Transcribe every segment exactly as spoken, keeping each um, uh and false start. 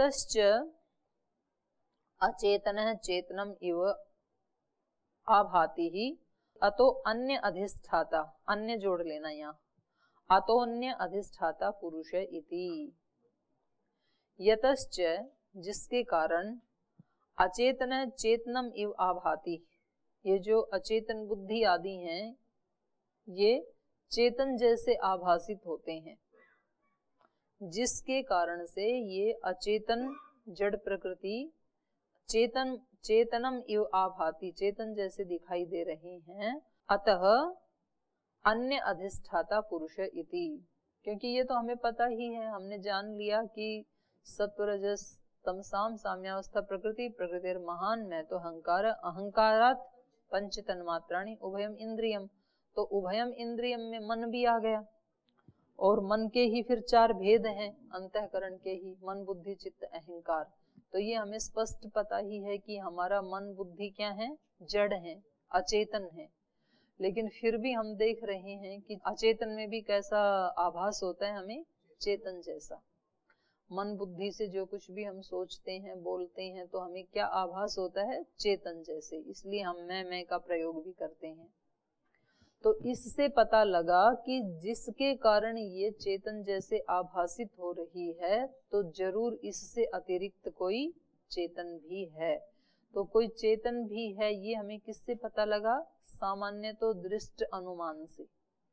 यतश्च अचेतनः चेतनम इव आभाति ही अतो अन्य अधिष्ठाता, अन्य जोड़ लेना यहाँ, अतो अन्य अधिष्ठाता पुरुष इति। यतश्च जिसके कारण अचेतन चेतनम इव आभाति, ये जो अचेतन बुद्धि आदि हैं ये चेतन जैसे आभासित होते हैं, जिसके कारण से ये अचेतन जड़ प्रकृति चेतन चेतनम इव आभाति, चेतन जैसे दिखाई दे रहे हैं। अतः अन्य अधिष्ठाता पुरुष इति, क्योंकि ये तो हमें पता ही है, हमने जान लिया कि सत्वरजस तमसाम साम्यावस्था प्रकृति प्रकृतिर महान में तो अहंकार अहंकारात पंच तन्मात्राणि उभयम इंद्रियम, तो उभयम इंद्रियम में मन भी आ गया, और मन के ही फिर चार भेद हैं, अंतःकरण के ही मन बुद्धि चित्त अहंकार। तो ये हमें स्पष्ट पता ही है कि हमारा मन बुद्धि क्या है, जड़ है, अचेतन है। लेकिन फिर भी हम देख रहे हैं कि अचेतन में भी कैसा आभास होता है हमें, चेतन जैसा। मन बुद्धि से जो कुछ भी हम सोचते हैं बोलते हैं तो हमें क्या आभास होता है, चेतन जैसे, इसलिए हम मैं मैं का प्रयोग भी करते हैं। तो इससे पता लगा कि जिसके कारण ये चेतन जैसे आभासित हो रही है तो जरूर इससे अतिरिक्त कोई चेतन भी है। तो कोई चेतन भी है ये हमें किससे पता लगा, सामान्य तो दृष्ट अनुमान से।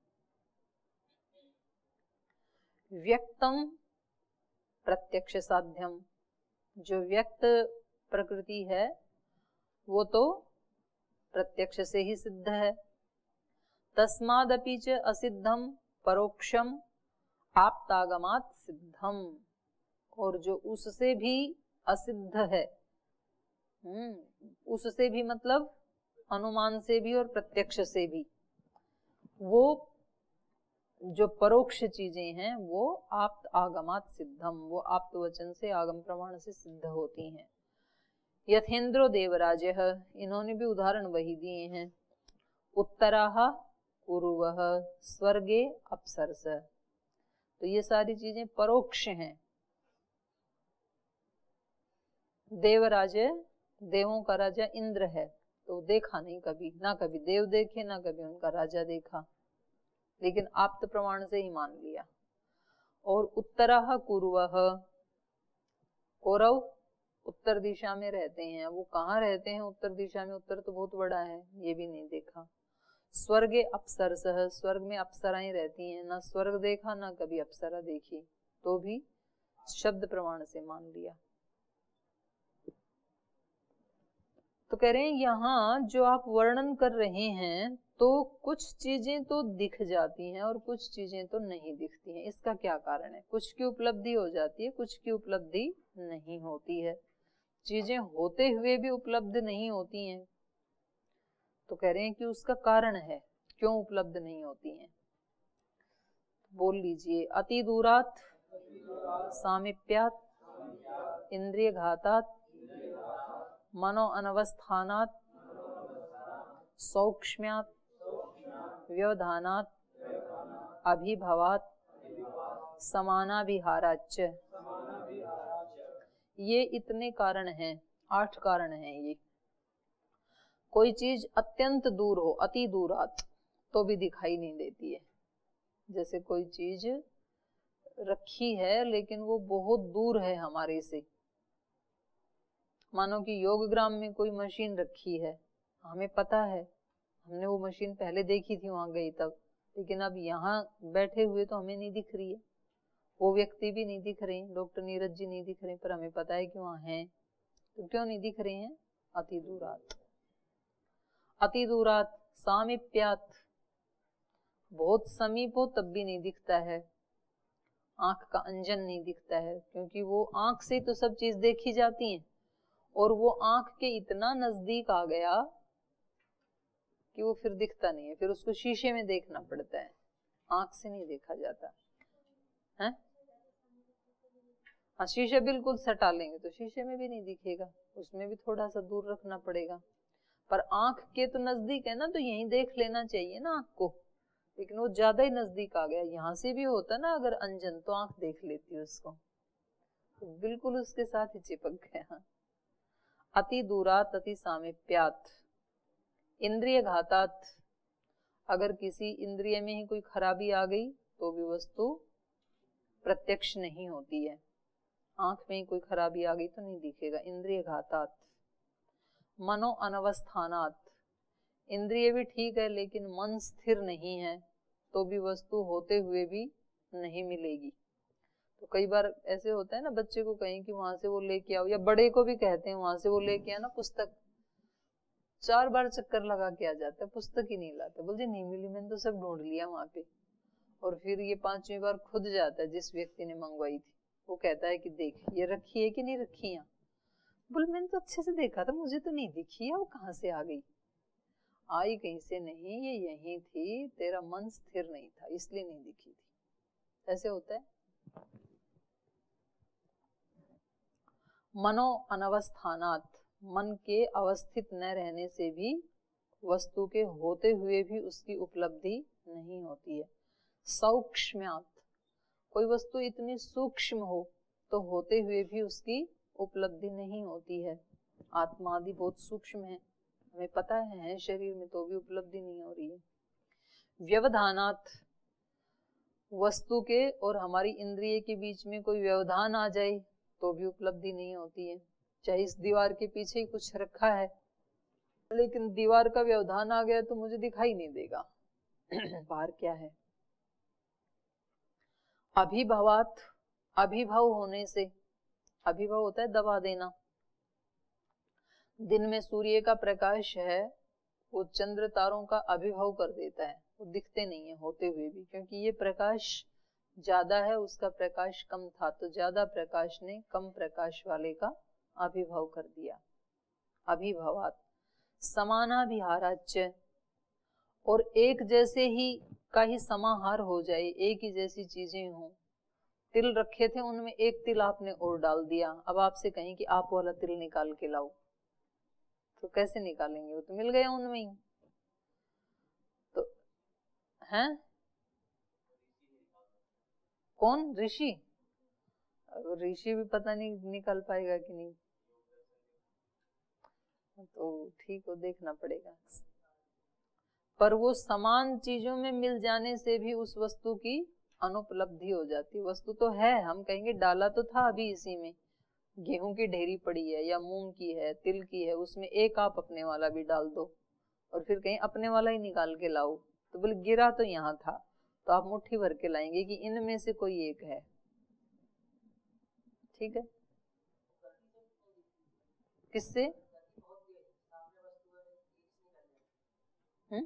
व्यक्तम प्रत्यक्ष साध्यम, जो व्यक्त प्रकृति है वो तो प्रत्यक्ष से ही सिद्ध है। तस्मादपि च असिद्धम परोक्षम आप्तागमात् सिद्धम, और जो उससे भी असिद्ध है, हम्म उससे भी मतलब अनुमान से भी और प्रत्यक्ष से भी, वो जो परोक्ष चीजें हैं वो आप्त आगमात् सिद्धम, वो आप्त वचन से आगम प्रमाण से सिद्ध होती हैं। यथेन्द्रो देवराजः, इन्होंने भी उदाहरण वही दिए हैं। उत्तराः कुरुवः स्वर्गे अप्सरस, तो ये सारी चीजें परोक्ष हैं। देवराज, देवों का राजा इंद्र है, तो देखा नहीं कभी, ना कभी देव देखे ना कभी उनका राजा देखा, लेकिन आप्त प्रमाण से ही मान लिया। और उत्तराः कुरुवः, कौरव उत्तर दिशा में रहते हैं, वो कहाँ रहते हैं उत्तर दिशा में, उत्तर तो बहुत बड़ा है, ये भी नहीं देखा। स्वर्गे अप्सरसः, स्वर्ग में अप्सराएं रहती हैं, ना स्वर्ग देखा ना कभी अप्सरा देखी, तो भी शब्द प्रमाण से मान लिया। तो कह रहे हैं यहाँ जो आप वर्णन कर रहे हैं तो कुछ चीजें तो दिख जाती हैं और कुछ चीजें तो नहीं दिखती हैं, इसका क्या कारण है? कुछ की उपलब्धि हो जाती है, कुछ की उपलब्धि नहीं होती है, चीजें होते हुए भी उपलब्ध नहीं होती हैं। तो कह रहे हैं कि उसका कारण है, क्यों उपलब्ध नहीं होती हैं। बोल लीजिए। अति दूरात सामीप्यात इंद्रिय घातात मनो अनवस्थानात सौक्ष्म्यात व्यवधानात अभिभवात समानाभिहाराच्च, ये इतने कारण हैं, आठ कारण हैं ये। कोई चीज अत्यंत दूर हो, अति दूरात, तो भी दिखाई नहीं देती है। जैसे कोई चीज रखी है लेकिन वो बहुत दूर है हमारे से, मानो कि योगग्राम में कोई मशीन रखी है, हमें पता है, हमने वो मशीन पहले देखी थी वहां गई तब, लेकिन अब यहाँ बैठे हुए तो हमें नहीं दिख रही है, वो व्यक्ति भी नहीं दिख रहे, डॉक्टर नीरज जी नहीं दिख रहे, पर हमें पता है कि वहां हैं। तो क्यों नहीं दिख रहे हैं? अति दूरात। अति दूरात सामीप्यात, बहुत समीप हो तब भी नहीं दिखता है, आंख का अंजन नहीं दिखता है, क्योंकि वो आंख से तो सब चीज देखी जाती है, और वो आंख के इतना नजदीक आ गया कि वो फिर दिखता नहीं है, फिर उसको शीशे में देखना पड़ता है, आंख से नहीं देखा जाता है। हाँ, शीशे बिल्कुल सटा लेंगे तो शीशे में भी नहीं दिखेगा, उसमें भी थोड़ा सा दूर रखना पड़ेगा, पर आंख के तो नजदीक है ना, तो यहीं देख लेना चाहिए ना आंख को, लेकिन वो ज्यादा ही नजदीक आ गया। यहाँ से भी होता ना अगर अंजन, तो आंख देख लेती है उसको, तो बिल्कुल उसके साथ ही चिपक गया। अति दूरात अति सामीप्यात इंद्रिय घातात, अगर किसी इंद्रिय में ही कोई खराबी आ गई तो भी वस्तु प्रत्यक्ष नहीं होती है। आंख में कोई खराबी आ गई तो नहीं दिखेगा। इंद्रिय घातात। मनो अनवस्थानात, इंद्रिय भी ठीक है लेकिन मन स्थिर नहीं है तो भी वस्तु होते हुए भी नहीं मिलेगी। तो कई बार ऐसे होता है ना, बच्चे को कहें कि वहां से वो लेके आओ, या बड़े को भी कहते हैं वहां से वो लेके आना पुस्तक, चार बार चक्कर लगा के आ जाता है, पुस्तक ही नहीं लाता, बोलते नहीं मिली, मैंने तो सब ढूंढ लिया वहां पे। और फिर ये पांचवी बार खुद जाता है जिस व्यक्ति ने मंगवाई थी, वो कहता है कि देख ये रखी है कि नहीं रखी है। बोल मैंने तो अच्छे से देखा था, मुझे तो नहीं दिखी है, वो कहाँ से आ गई? आई कहीं से नहीं, ये यही थी, तेरा मन स्थिर नहीं था इसलिए नहीं दिखी थी। ऐसे होता है। मनो अनवस्थानात, मन के अवस्थित न रहने से भी वस्तु के होते हुए भी उसकी उपलब्धि नहीं होती है। सूक्ष्म्यात, कोई वस्तु इतनी सूक्ष्म हो तो होते हुए भी उसकी उपलब्धि नहीं होती है। आत्मा आदि बहुत सूक्ष्म है, हमें पता है, है शरीर में, तो भी उपलब्धि नहीं हो रही है। व्यवधानात, वस्तु के और हमारी इंद्रिय के बीच में कोई व्यवधान आ जाए तो भी उपलब्धि नहीं होती है। चाहे इस दीवार के पीछे ही कुछ रखा है लेकिन दीवार का व्यवधान आ गया तो मुझे दिखाई नहीं देगा बाहर क्या है। अभिभवात, अभिभव होने से, अभिभव होता है दबा देना। दिन में सूर्य का प्रकाश है, वो चंद्र तारों का अभिभव कर देता है, वो दिखते नहीं है होते हुए भी, क्योंकि ये प्रकाश ज्यादा है, उसका प्रकाश कम था, तो ज्यादा प्रकाश ने कम प्रकाश वाले का अभिभव कर दिया। अभिभवात। समानाभिहाराच्य, और एक जैसे ही का ही समाहार हो जाए, एक ही जैसी चीजें हों। तिल रखे थे, उनमें एक तिल आपने और डाल दिया, अब आपसे कहें कि आप वाला तिल निकाल के लाओ, तो कैसे निकालेंगे? वो तो मिल गया उनमें ही। तो हैं कौन? ऋषि। ऋषि भी पता नहीं निकाल पाएगा कि नहीं, तो ठीक हो, देखना पड़ेगा। पर वो समान चीजों में मिल जाने से भी उस वस्तु की अनुपलब्धि हो जाती। वस्तु तो है, हम कहेंगे डाला तो था अभी इसी में, गेहूं की ढेरी पड़ी है या मूंग की है, तिल की है, उसमें एक आप अपने वाला भी डाल दो और फिर कहीं अपने वाला ही निकाल के लाओ, तो बोले गिरा तो यहाँ था, तो आप मुट्ठी भर के लाएंगे कि इनमें से कोई एक है। ठीक है। किससे? हम्म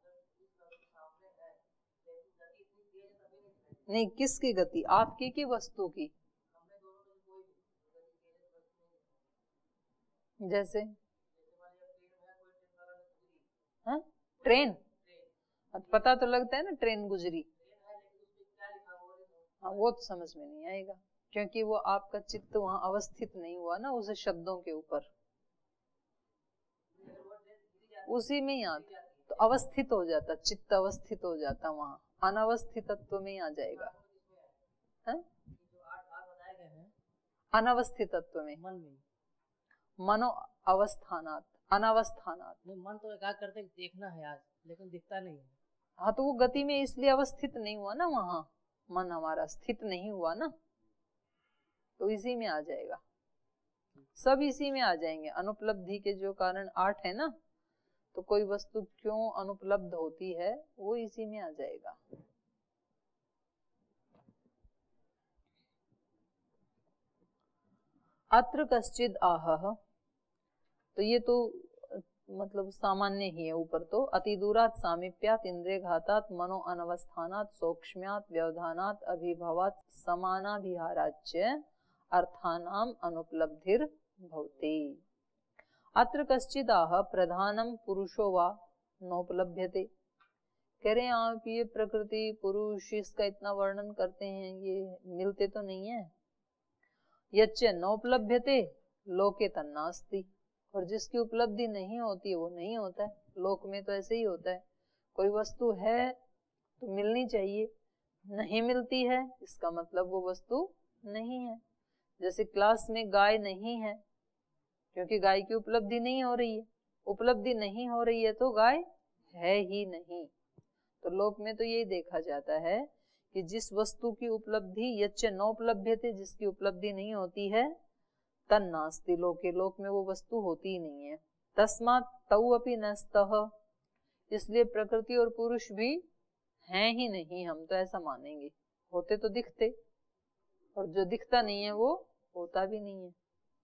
नहीं, किसकी गति? आपकी की वस्तु की? जैसे हाँ? ट्रेन, पता तो लगता है ना ट्रेन गुजरी, हाँ वो तो समझ में नहीं आएगा क्योंकि वो आपका चित्त वहां अवस्थित नहीं हुआ ना उस शब्दों के ऊपर, उसी में ही आता तो अवस्थित हो जाता, चित्त अवस्थित हो जाता, वहां अनवस्थित तत्व में ही आ जाएगा। है? अनवस्थित तत्व में, मन में, मनो अवस्थानात, अनावस्थानात। मन तो एकाग्र करते देखना है आज, लेकिन दिखता नहीं है। हाँ तो वो गति में इसलिए अवस्थित नहीं हुआ ना, वहां मन हमारा स्थित नहीं हुआ ना, तो इसी में आ जाएगा, सब इसी में आ जाएंगे। अनुपलब्धि के जो कारण आठ है ना, तो कोई वस्तु क्यों अनुपलब्ध होती है वो इसी में आ जाएगा। अत्र कश्चिद आह, तो ये तो मतलब सामान्य ही है ऊपर तो। अति दूरात सामीप्यात इंद्रिय घातात मनो अनवस्थानात सूक्ष्म्यात व्यवधानात अभिभवात समानाभिहाराच्य अर्थानाम अनुपलब्धिर भवति। अत्र कश्चिद आह प्रधानम पुरुषो वा नोपलभ्यते। कह रहे हैं आप ये प्रकृति पुरुष इसका इतना वर्णन करते हैं, ये मिलते तो नहीं है। यच्च नोपलभ्यते लोके तन्नास्ति, और जिसकी उपलब्धि नहीं होती है वो नहीं होता है। लोक में तो ऐसे ही होता है, कोई वस्तु है तो मिलनी चाहिए, नहीं मिलती है इसका मतलब वो वस्तु नहीं है। जैसे क्लास में गाय नहीं है, क्योंकि गाय की उपलब्धि नहीं हो रही है, उपलब्धि नहीं हो रही है तो गाय है ही नहीं। तो लोक में तो यही देखा जाता है कि जिस वस्तु की उपलब्धि यच्च नोपलभ्यते, जिसकी उपलब्धि नहीं होती है, तन्नास्ति लोके, लोक में वो वस्तु होती ही नहीं है। तस्मात् तौ अपि नस्तः, इसलिए प्रकृति और पुरुष भी हैं ही नहीं, हम तो ऐसा मानेंगे। होते तो दिखते, और जो दिखता नहीं है वो होता भी नहीं है।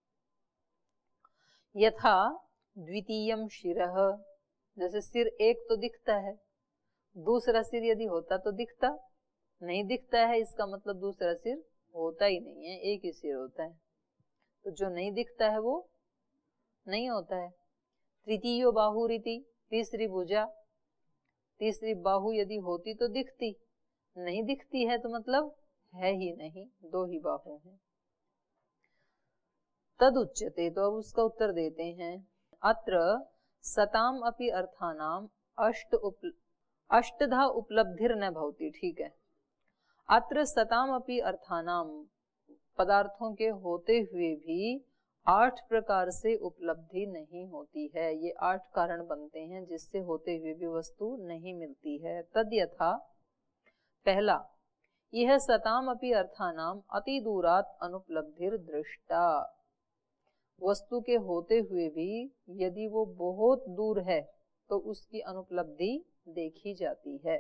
यथा द्वितीयम शिरः, जैसे सिर एक तो दिखता है, दूसरा सिर यदि होता तो दिखता, नहीं दिखता है, इसका मतलब दूसरा सिर होता ही नहीं है, एक ही सिर होता है। तो जो नहीं दिखता है वो नहीं होता है। तृतीयो बाहुरीति, तीसरी भुजा, तीसरी बाहु यदि होती तो दिखती, नहीं दिखती है तो मतलब है ही नहीं, दो ही बाहु हैं। तद उच्यते, तो अब उसका उत्तर देते हैं। अत्र सताम अपि अर्थानाम अष्ट उप अष्टधा उपलब्धिर न भवति, ठीक है। अत्र सताम अपि अर्थानाम, पदार्थों के होते हुए भी आठ प्रकार से उपलब्धि नहीं होती है। ये आठ कारण बनते हैं जिससे होते हुए भी वस्तु नहीं मिलती है। तद यथा, पहला, यह सताम अपि अर्थानाम अति दूरात अनुपलब्धिर दृष्टा, वस्तु के होते हुए भी यदि वो बहुत दूर है तो उसकी अनुपलब्धि देखी जाती है।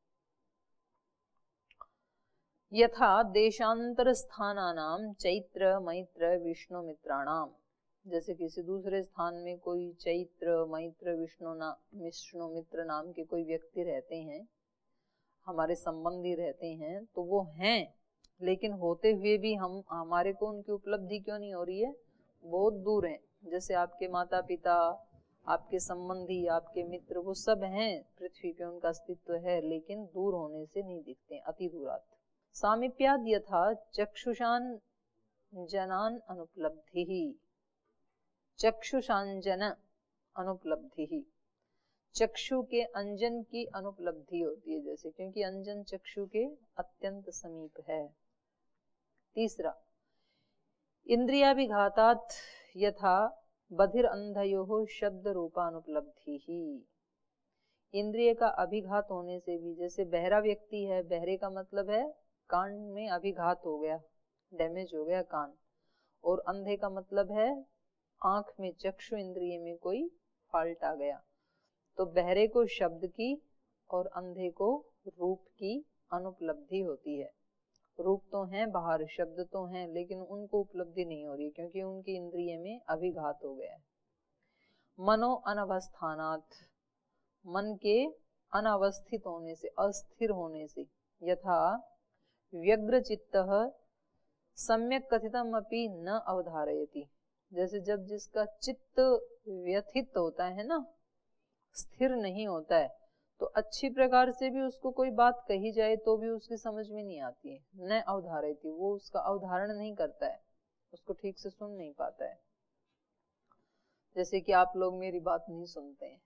यथा देशांतर स्थानानाम चैत्र मैत्र विष्णु मित्राणाम, जैसे किसी दूसरे स्थान में कोई चैत्र मैत्र विष्णु ना विष्णु मित्र नाम के कोई व्यक्ति रहते हैं, हमारे संबंधी रहते हैं, तो वो हैं, लेकिन होते हुए भी हम हमारे को उनकी उपलब्धि क्यों नहीं हो रही है, बहुत दूर हैं। जैसे आपके माता पिता, आपके संबंधी, आपके मित्र, वो सब हैं पृथ्वी पे, उनका अस्तित्व है, लेकिन दूर होने से नहीं दिखते, अति दूरात। सामीप्याद यथा चक्षुषान जनान अनुपलब्धि, चक्षुषांजन अनुपलब्धि, चक्षु के अंजन की अनुपलब्धि होती है, जैसे, क्योंकि अंजन चक्षु के अत्यंत समीप है। तीसरा, इंद्रियाभिघातात् यथा बधिर अंधयोः शब्द रूपानुपलब्धि ही, इंद्रिय का अभिघात होने से भी, जैसे बहरा व्यक्ति है, बहरे का मतलब है कान में अभिघात हो गया, डैमेज हो गया कान, और अंधे का मतलब है आंख में, चक्षु इंद्रिय में कोई फॉल्ट आ गया। तो बहरे को शब्द की और अंधे को रूप की अनुपलब्धि होती है। रूप तो हैं बाहर, शब्द तो हैं, लेकिन उनको उपलब्धि नहीं हो रही क्योंकि उनकी इंद्रिय में अभिघात हो गया है। मनो अनवस्थानात्, मन के अनावस्थित होने से, अस्थिर होने से, यथा व्यग्र चित्तः सम्यक कथितम अपि न अवधारयति, जैसे जब जिसका चित्त व्यथित होता है ना, स्थिर नहीं होता है, तो अच्छी प्रकार से भी उसको कोई बात कही जाए तो भी उसकी समझ में नहीं आती है। न अवधारयति, वो उसका अवधारण नहीं करता है, उसको ठीक से सुन नहीं पाता है। जैसे कि आप लोग मेरी बात नहीं सुनते हैं,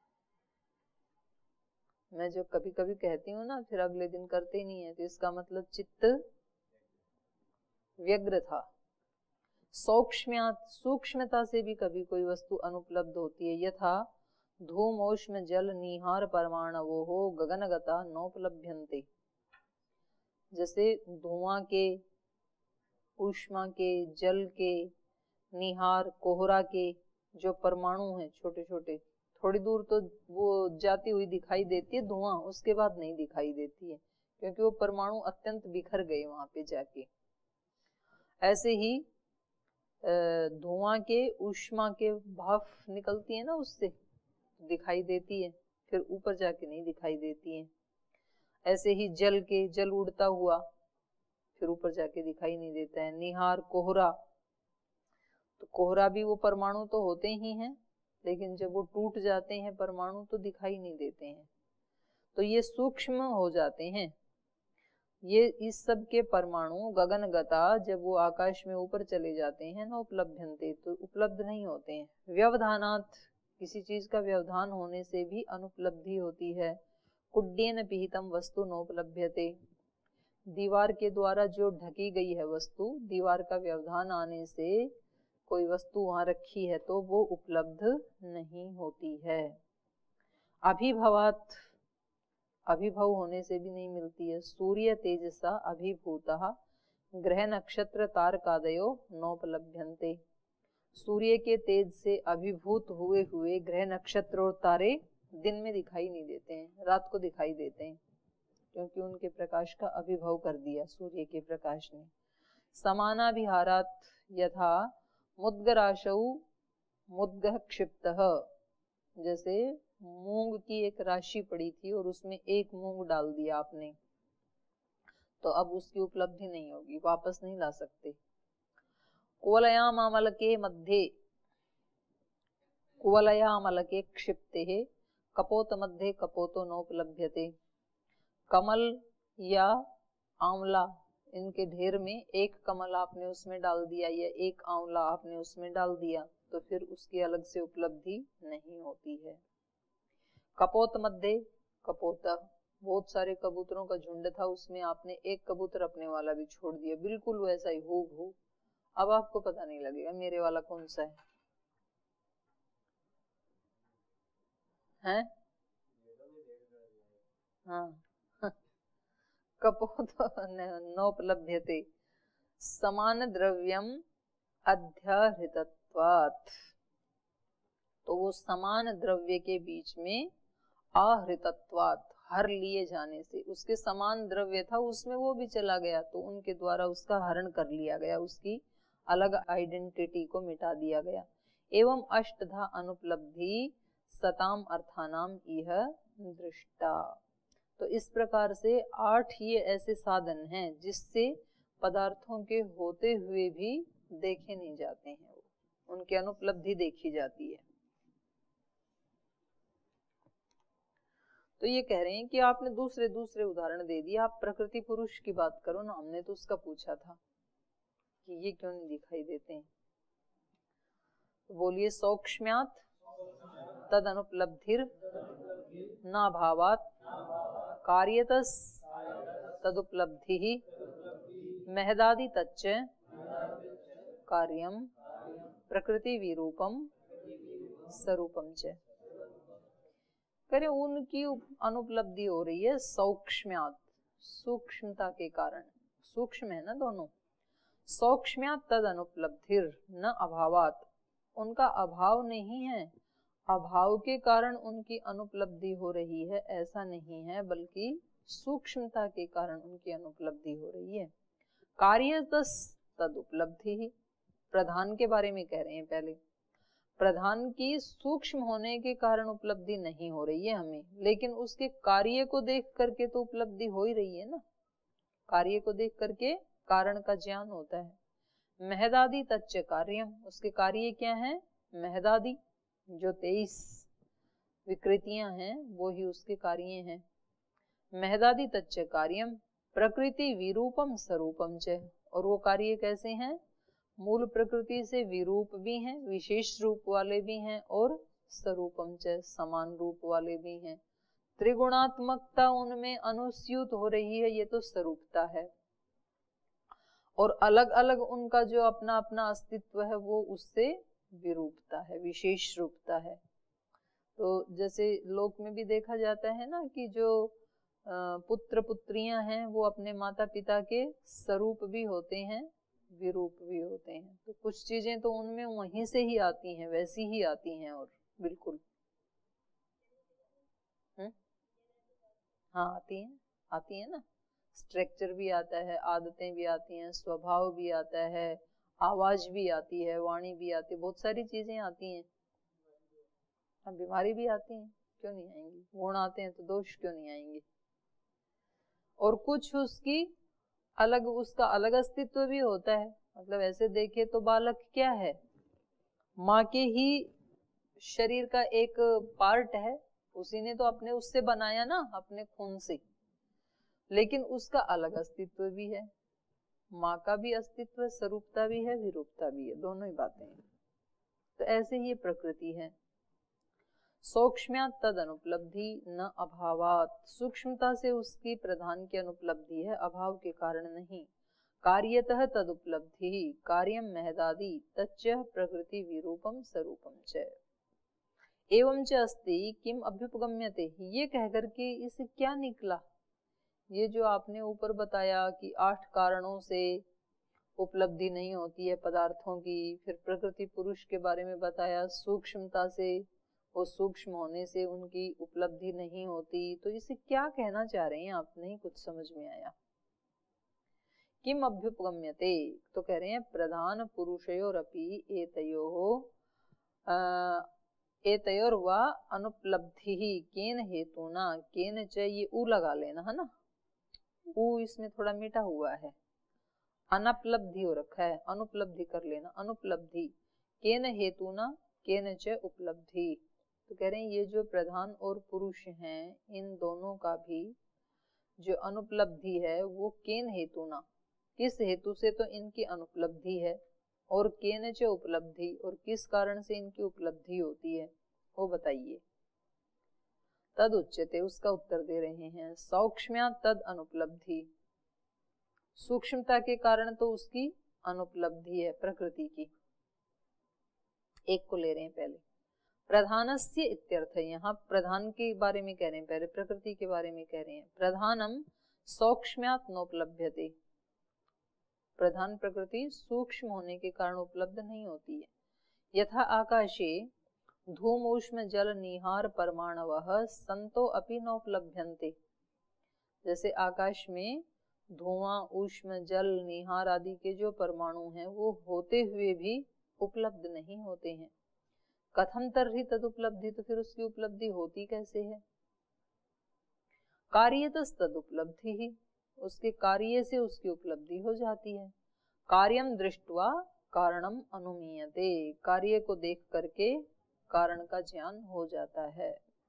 मैं जो कभी कभी कहती हूँ ना, फिर अगले दिन करते ही नहीं है, तो इसका मतलब चित्त व्यग्र था। सूक्ष्म सूक्ष्मता से भी कभी कोई वस्तु अनुपलब्ध होती है। यथा धूमोष्म जल निहार परमाणवो हो गगनगता नोपलभ्यन्ते, जैसे धुआं के, ऊष्मा के, जल के, निहार कोहरा के जो परमाणु हैं छोटे छोटे, थोड़ी दूर तो वो जाती हुई दिखाई देती है धुआं, उसके बाद नहीं दिखाई देती है क्योंकि वो परमाणु अत्यंत बिखर गए वहां पे जाके। ऐसे ही धुआं के, ऊष्मा के भाप निकलती है ना, उससे दिखाई देती है, फिर ऊपर जाके नहीं दिखाई देती है। ऐसे ही जल के, जल उड़ता हुआ फिर ऊपर जाके दिखाई नहीं देता है। निहार कोहरा, तो कोहरा भी वो परमाणु तो होते ही हैं, लेकिन जब वो टूट जाते हैं परमाणु तो दिखाई नहीं देते हैं, तो ये सूक्ष्म हो जाते हैं। ये इस सब के परमाणु गगनगता, जब वो आकाश में ऊपर चले जाते हैं ना, उपलभ्यन्ते, तो उपलब्ध नहीं होते हैं। व्यवधानात्, किसी चीज का व्यवधान होने से भी अनुपलब्धि होती है। कुड्येन पिहितम वस्तु नोपलभ्यते, दीवार के द्वारा जो ढकी गई है वस्तु, दीवार का व्यवधान आने से कोई वस्तु वहां रखी है तो वो उपलब्ध नहीं होती है। अभिभवात, अभिभव होने से भी नहीं मिलती है। सूर्य तेजसा अभिभूतः ग्रह नक्षत्र तारकादयो नोपलभ्यन्ते। सूर्य के तेज से अभिभूत हुए हुए ग्रह नक्षत्र और तारे दिन में दिखाई नहीं देते हैं, रात को दिखाई देते हैं, क्योंकि उनके प्रकाश का अभिभव कर दिया सूर्य के प्रकाश ने। समानाभिहारात यथा मुद्गराशौ मुद्गः क्षिप्तः, जैसे मूंग की एक राशि पड़ी थी और उसमें एक मूंग डाल दिया आपने, तो अब उसकी उपलब्धि नहीं होगी, वापस नहीं ला सकते। कुवलयामलके मध्ये, कुवलयामलके क्षिप्ते कपोत मध्ये कपोतो नोपलभ्यते। कमल या आंवला, इनके ढेर में एक कमल आपने उसमें डाल दिया या एक आंवला आपने उसमें डाल दिया तो फिर उसकी अलग से उपलब्धि नहीं होती है। कपोत मध्ये कपोत, बहुत सारे कबूतरों का झुंड था, उसमें आपने एक कबूतर अपने वाला भी छोड़ दिया, बिल्कुल वैसा ही हूबहू। अब आपको पता नहीं लगेगा मेरे वाला कौन सा है, हैं? हाँ कपोत नोपलभ्यते समान द्रव्यम अध्यहृतत्वात्, तो वो समान द्रव्य के बीच में आहृतत्वात्, हर लिए जाने से, उसके समान द्रव्य था उसमें वो भी चला गया तो उनके द्वारा उसका हरण कर लिया गया, उसकी अलग आइडेंटिटी को मिटा दिया गया। एवं अष्टधा अनुपलब्धि सताम अर्थानाम इह दृष्टा, तो इस प्रकार से आठ ये ऐसे साधन हैं जिससे पदार्थों के होते हुए भी देखे नहीं जाते हैं, वो उनकी अनुपलब्धि देखी जाती है। तो ये कह रहे हैं कि आपने दूसरे दूसरे उदाहरण दे दिए, आप प्रकृति पुरुष की बात करो ना, हमने तो उसका पूछा था कि ये क्यों नहीं दिखाई देते हैं। तो बोलिए सौक्ष्म्यात् तद अनुपलब्धिर न भावात् कार्यतस तदुपलब्धि महदादि तच्च कार्यम प्रकृति विरूपम स्वरूपम च। करें उनकी अनुपलब्धि हो रही है सौक्ष्म्यात्, सूक्ष्मता के कारण, सूक्ष्म है ना दोनों। सौक्ष्म्यात् तद अनुपलब्धिर न अभावात्, उनका अभाव नहीं है, अभाव के कारण उनकी अनुपलब्धि हो रही है ऐसा नहीं है, बल्कि सूक्ष्मता के कारण उनकी अनुपलब्धि हो रही है। कार्यतस तद उपलब्धि, प्रधान के बारे में कह रहे हैं पहले, प्रधान की सूक्ष्म होने के कारण उपलब्धि नहीं हो रही है हमें, लेकिन उसके कार्य को देख करके तो उपलब्धि हो ही रही है ना, कार्य को देख करके कारण का ज्ञान होता है। महदादि तच्च कार्यम, उसके कार्य क्या है, महदादि जो तेईस विकृतियां हैं वो ही उसके कार्य हैं। महदादि तच्च कार्यम प्रकृति विरूपम स्वरूपम च, और वो कार्य कैसे हैं, मूल प्रकृति से विरूप भी हैं, विशेष रूप वाले भी हैं, और स्वरूपम च समान रूप वाले भी हैं। त्रिगुणात्मकता उनमें अनुस्यूत हो रही है, ये तो स्वरूपता है, और अलग अलग उनका जो अपना अपना अस्तित्व है वो उससे विरूपता है, विशेष रूपता है। तो जैसे लोक में भी देखा जाता है ना कि जो पुत्र पुत्रियां हैं वो अपने माता पिता के स्वरूप भी होते हैं, विरूप भी होते हैं। तो कुछ चीजें तो उनमें वहीं से ही आती हैं, वैसी ही आती हैं, और बिल्कुल हुँ? हाँ आती हैं, आती है ना, स्ट्रक्चर भी आता है, आदतें भी आती हैं, स्वभाव भी आता है, आवाज भी आती है, वाणी भी आती है, बहुत सारी चीजें आती हैं। अब बीमारी भी आती हैं, क्यों नहीं आएंगी, गुण आते हैं तो दोष क्यों नहीं आएंगे। और कुछ उसकी अलग, उसका अलग अस्तित्व भी होता है। मतलब ऐसे देखे तो बालक क्या है, माँ के ही शरीर का एक पार्ट है, उसी ने तो अपने उससे बनाया ना, अपने खून से, लेकिन उसका अलग अस्तित्व भी है। माँ का भी अस्तित्व, स्वरूपता भी है, विरूपता भी है, दोनों ही बातें हैं। तो ऐसे ही प्रकृति है। सूक्ष्म्या तद अनुपलब्धि न अभावात, सूक्ष्मता से उसकी प्रधान की अनुपलब्धि है, अभाव के कारण नहीं। कार्यतः तद उपलब्धि कार्यम महदादि तच्च प्रकृति विरूपम स्वरूपम च एवं च अस्ति किम अभ्युपगम्यते, ये कहकर के इसे क्या निकला, ये जो आपने ऊपर बताया कि आठ कारणों से उपलब्धि नहीं होती है पदार्थों की, फिर प्रकृति पुरुष के बारे में बताया, सूक्ष्मता से वो सूक्ष्म होने से उनकी उपलब्धि नहीं होती, तो इसे क्या कहना चाह रहे हैं आप, नहीं कुछ समझ में आया। किम अभ्युपगम्यते, तो कह रहे हैं प्रधान पुरुषयोरपि एतयोः एतयोर व अनुपलब्धि केन हेतुना, केन च ये ऊ लगा लेना है ना, ऊ इसमें थोड़ा मीठा हुआ है, अनुपलब्धि हो रखा है, अनुपलब्धि कर लेना, अनुपलब्धि केन हेतुना केन च उपलब्धि। तो कह रहे हैं ये जो प्रधान और पुरुष हैं इन दोनों का भी जो अनुपलब्धि है वो केन हेतुना, किस हेतु से तो इनकी अनुपलब्धि है, और केन च उपलब्धि, और किस कारण से इनकी उपलब्धि होती है वो बताइए। तद उच्यते, उसका उत्तर दे रहे हैं, सौक्ष्म्या तद अनुपलब्धि, सूक्ष्मता के कारण तो उसकी अनुपलब्धि है प्रकृति की। एक को ले रहे हैं पहले, प्रधानस्य इत्यर्थ, यहाँ प्रधान के बारे में कह रहे हैं, पहले प्रकृति के बारे में कह रहे हैं। प्रधानम सौक्ष्म्यात् नोपलभ्यते, प्रधान प्रकृति सूक्ष्म होने के कारण उपलब्ध नहीं होती है। यथा आकाशे धूम उष्म जल निहार परमाणवः संतो अपि नोपलभ्यन्ते, जैसे आकाश में धुआं उष्म जल निहार आदि के जो परमाणु हैं वो होते हुए भी उपलब्ध नहीं होते हैं। कथम तर्हि तदुपलब्धि, तो फिर उसकी उपलब्धि होती कैसे है। कार्यतस् तदुपलब्धि ही, उसके कार्य से उसकी उपलब्धि हो जाती है। कार्यम दृष्ट्वा कारणम अनुमीयते, कार्य को देख करके कारण का ज्ञान हो जाता है।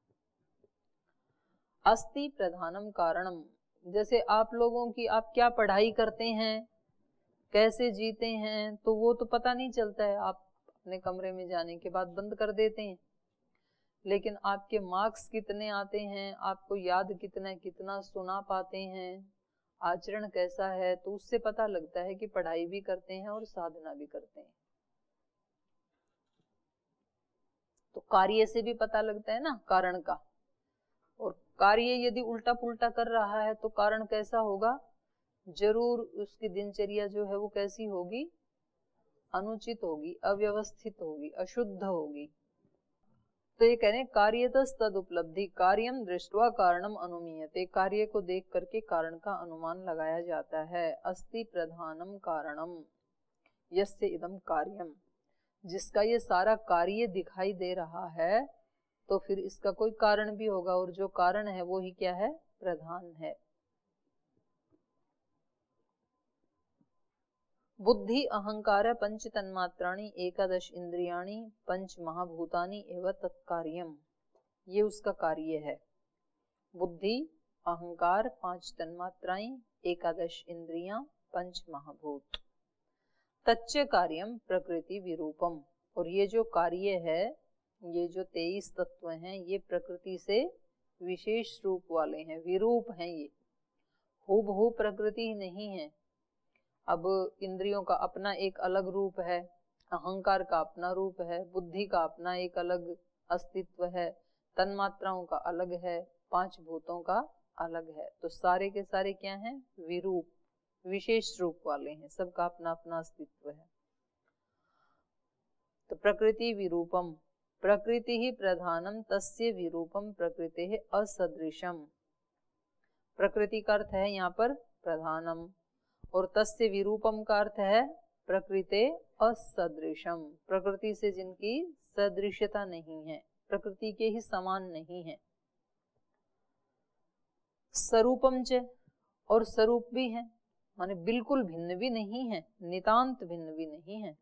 अस्ति प्रधानम कारणम, जैसे आप लोगों की, आप क्या पढ़ाई करते हैं, कैसे जीते हैं, तो वो तो पता नहीं चलता है, आप अपने कमरे में जाने के बाद बंद कर देते हैं। लेकिन आपके मार्क्स कितने आते हैं, आपको याद कितना कितना सुना पाते हैं, आचरण कैसा है, तो उससे पता लगता है कि पढ़ाई भी करते हैं और साधना भी करते हैं। तो कार्य से भी पता लगता है ना कारण का, और कार्य यदि उल्टा पुल्टा कर रहा है तो कारण कैसा होगा, जरूर उसकी दिनचर्या जो है वो कैसी होगी, अनुचित होगी, अव्यवस्थित होगी, अशुद्ध होगी। तो ये कह रहे हैं कार्यतस् तद उपलब्धि कार्यम दृष्ट्वा कारणम अनुमीयते, कार्य को देख करके कारण का अनुमान लगाया जाता है। अस्ति प्रधानम कारणम यस्य इदम कार्यम, जिसका ये सारा कार्य दिखाई दे रहा है तो फिर इसका कोई कारण भी होगा, और जो कारण है वो ही क्या है, प्रधान है। बुद्धि अहंकार पंच तन्मात्राणि एकादश इंद्रियाणि पंच महाभूतानि एवं तत्कार्यम, ये उसका कार्य है। बुद्धि अहंकार पांच तन्मात्राएं एकादश इंद्रियां पंच महाभूत, तच्च कार्यम प्रकृति विरूपम, और ये जो कार्य है, ये जो तेईस तत्व हैं ये प्रकृति से विशेष रूप वाले हैं, विरूप हैं, ये हूबहू प्रकृति नहीं है। अब इंद्रियों का अपना एक अलग रूप है, अहंकार का अपना रूप है, बुद्धि का अपना एक अलग अस्तित्व है, तन्मात्राओं का अलग है, पांच भूतों का अलग है। तो सारे के सारे क्या हैं, विरूप, विशेष रूप वाले हैं, सबका अपना अपना अस्तित्व है। तो प्रकृति विरूपम, प्रकृति ही प्रधानम तस्य विरूपम प्रकृति असदृशम, प्रकृति का अर्थ है यहाँ पर प्रधानम, और तस्य विरूपम का अर्थ है प्रकृति असदृशम, प्रकृति से जिनकी सदृशता नहीं है, प्रकृति के ही समान नहीं है। स्वरूपम च, और स्वरूप भी है, माने बिल्कुल भिन्न भी नहीं है, नितांत भिन्न भी नहीं है।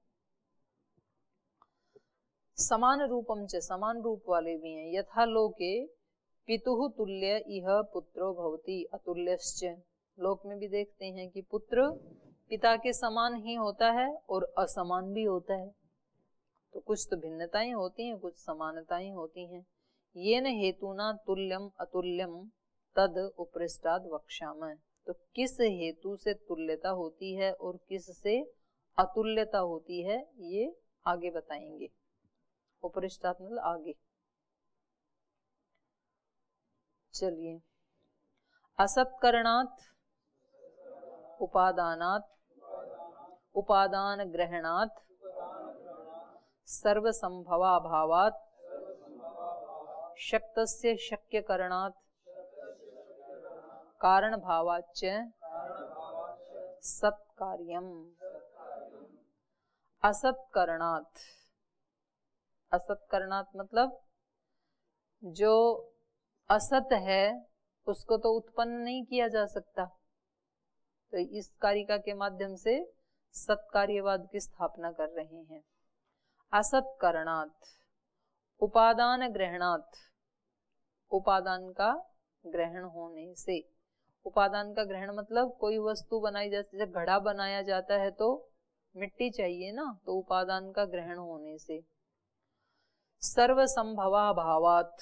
समान रूपम च, समान रूप वाले भी हैं। यथा लोके पितुः तुल्य इह पुत्रो भवति अतुल्यश्च, लोक में भी देखते हैं कि पुत्र पिता के समान ही होता है और असमान भी होता है। तो कुछ तो भिन्नताएं होती हैं, कुछ समानताएं होती हैं। येन हेतुना तुल्यम अतुल्यम तद उपरिष्टाद वक्ष्यामः। तो किस हेतु से तुल्यता होती है और किस से अतुल्यता होती है ये आगे बताएंगे। उपरिष्टात मतलब आगे। चलिए, असत्करणात् उपादानात् उपादान ग्रहणात् सर्वसंभवाभावात् शक्तस्य शक्यकरणात् कारण भावाच्च सत्कार्यम। असत्करणात्, असत्करणात् मतलब जो असत है उसको तो उत्पन्न नहीं किया जा सकता, तो इस कारिका के माध्यम से सत्कार्यवाद की स्थापना कर रहे हैं। असत्करणात् उपादान ग्रहणात्, उपादान का ग्रहण होने से। उपादान का ग्रहण मतलब कोई वस्तु बनाई जाती है, जब घड़ा बनाया जाता है तो मिट्टी चाहिए ना, तो उपादान का ग्रहण होने से। सर्वसंभवाभावात्,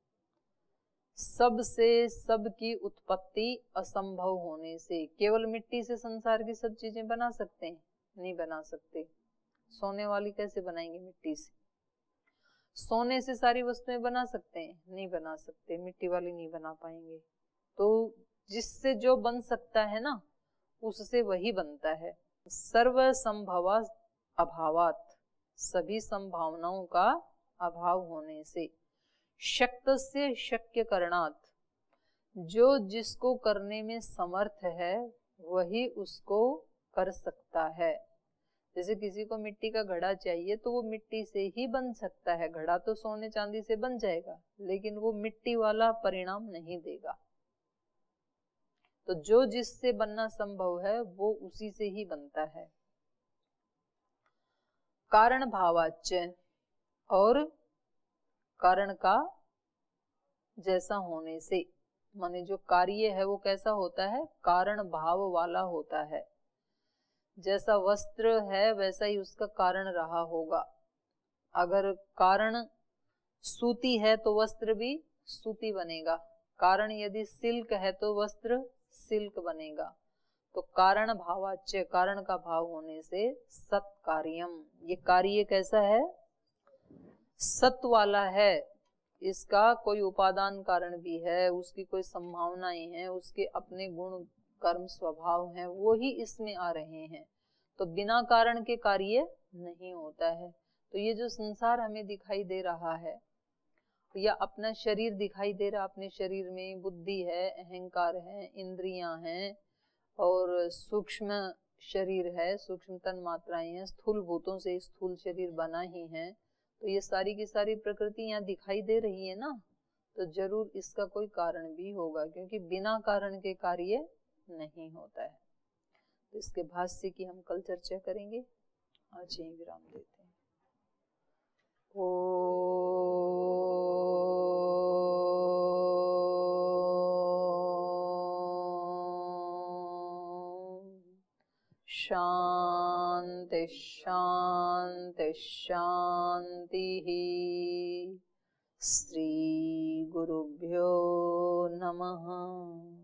सब से सब की उत्पत्ति असंभव होने से। केवल मिट्टी से संसार की सब चीजें बना सकते हैं? नहीं बना सकते। सोने वाली कैसे बनाएंगे मिट्टी से? सोने से सारी वस्तुएं बना सकते हैं? नहीं बना सकते, मिट्टी वाली नहीं बना पाएंगे। तो जिससे जो बन सकता है ना, उससे वही बनता है। सर्व संभवा अभावात, सभी संभावनाओं का अभाव होने से। शक्तस्य शक्य करणात्, जो जिसको करने में समर्थ है वही उसको कर सकता है। जैसे किसी को मिट्टी का घड़ा चाहिए तो वो मिट्टी से ही बन सकता है। घड़ा तो सोने चांदी से बन जाएगा, लेकिन वो मिट्टी वाला परिणाम नहीं देगा। तो जो जिससे बनना संभव है वो उसी से ही बनता है। कारण भावाच्य, और कारण का जैसा होने से, माने जो कार्य है वो कैसा होता है? कारण भाव वाला होता है। जैसा वस्त्र है वैसा ही उसका कारण रहा होगा। अगर कारण सूती है तो वस्त्र भी सूती बनेगा। कारण यदि सिल्क है तो वस्त्र सिल्क बनेगा। तो कारण भावाच्य, कारण का भाव होने से सत्कार्यम, ये कार्य कैसा है? सत्व वाला है। इसका कोई उपादान कारण भी है, उसकी कोई संभावनाएं हैं, उसके अपने गुण कर्म स्वभाव हैं, वो ही इसमें आ रहे हैं। तो बिना कारण के कार्य नहीं होता है। तो ये जो संसार हमें दिखाई दे रहा है, या अपना शरीर दिखाई दे रहा, अपने शरीर में बुद्धि है, अहंकार है, इंद्रियां हैं और सूक्ष्म शरीर है, सूक्ष्म तन मात्राएं हैं, स्थूल भूतों से स्थूल शरीर बना ही है। तो ये सारी की सारी प्रकृति यहाँ दिखाई दे रही है ना, तो जरूर इसका कोई कारण भी होगा, क्योंकि बिना कारण के कार्य नहीं होता है। तो इसके भाष्य की हम कल चर्चा करेंगे। आज यहीं विराम देते हैं। ओ शांति शांति शांति। श्री गुरुभ्यो नमः।